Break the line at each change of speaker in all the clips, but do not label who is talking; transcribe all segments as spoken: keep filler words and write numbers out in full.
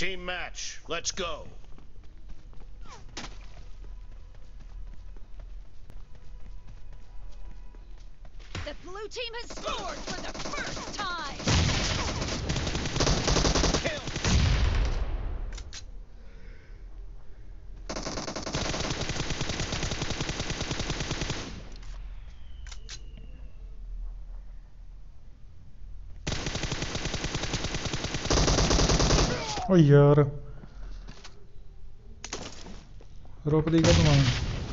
Team match. Let's go.
The blue team has scored for the first time!
Kill!
ओ यार रोक देगा तुम्हारा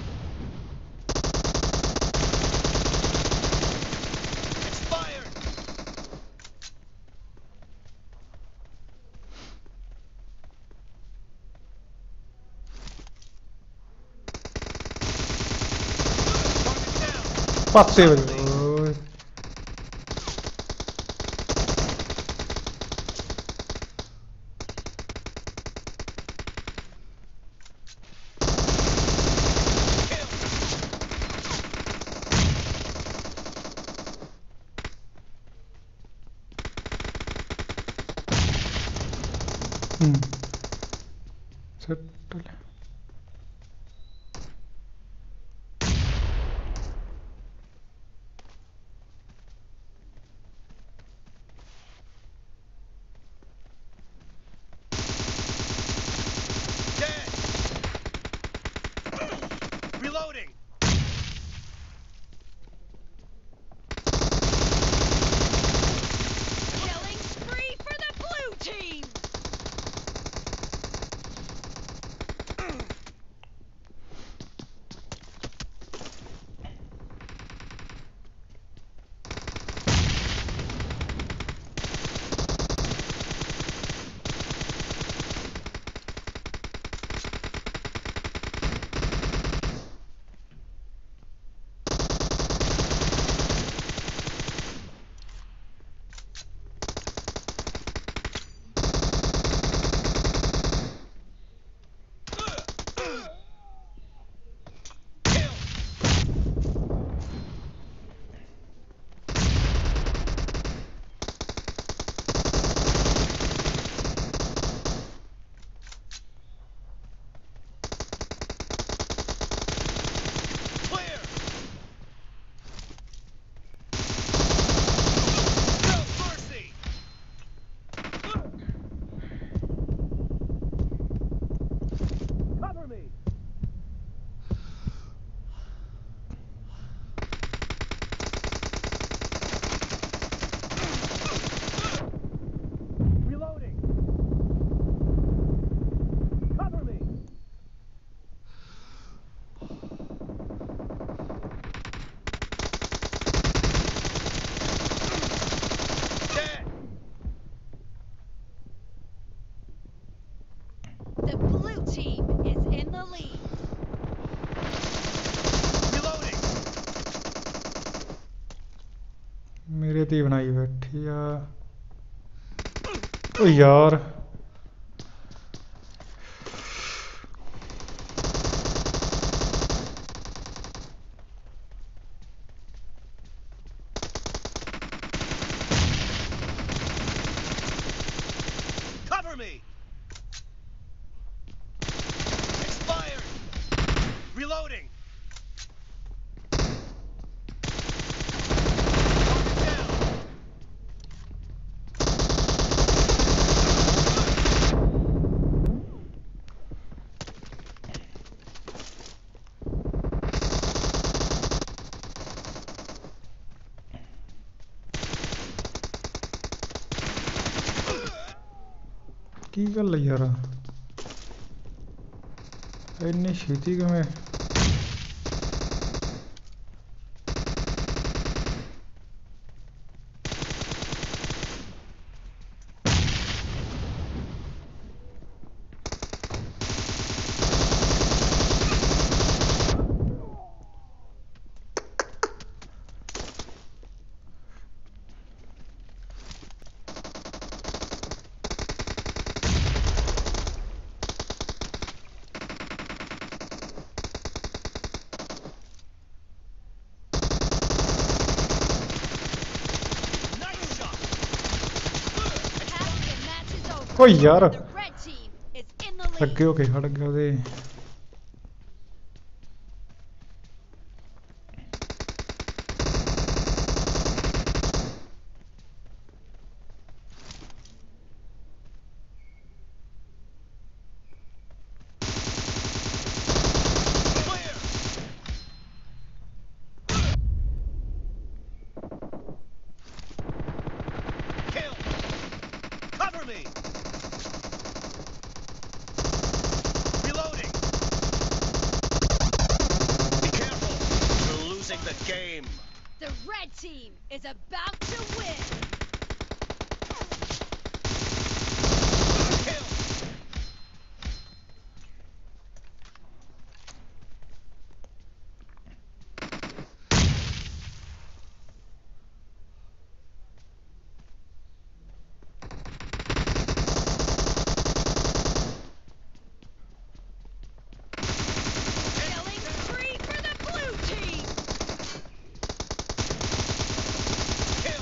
पासे hmm settle
Reloading.
Killing spree for the blue team! The blue team is in the lead.
Reloading.
मेरे ती बनाई बैठी आ ओ यार
Cover me. Expired. Reloading.
की गल है यार इन्नी छेती किवें
Nice shot.
ओ यार
The red team
ਅੱਗੇ ਹੋ ਕੇ ਖੜ ਗਿਆ ਉਹਦੇ।
Clear. Kill. Cover me. Reloading. Be careful. We're losing the game.
The red team is about to win.
Kill.
Killing spree for the blue team.
Kill.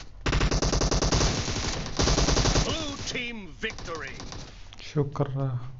Blue team victory.
ਸ਼ੁਕਰ ਆ।